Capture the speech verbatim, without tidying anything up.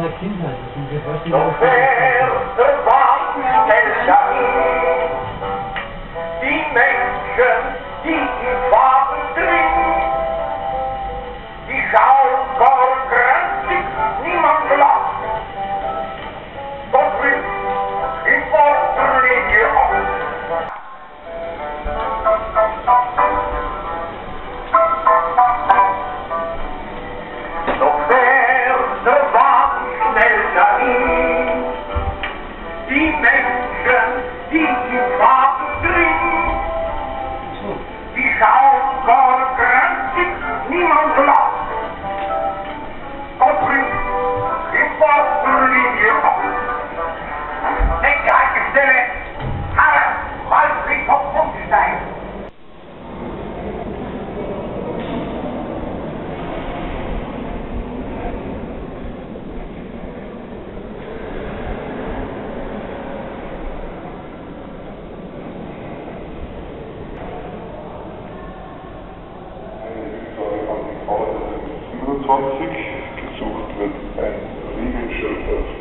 meiner Kindheit. Das sind wir fast Doch wer warten dahin, die Menschen, die in Farben drin, die schauen gar grenzig, niemand lacht. Gott will in Vorderlinie ab. Doch fährt der Wagen schnell dahin, die Menschen, die in Farben drin, die schauen gar grenzig, niemand lacht. Gott bringt in Vorderlinie ab. Denke an die Stelle, Herr, mal Blick auf Bundestein. siebenundzwanzig gesucht wird ein Riegelschild.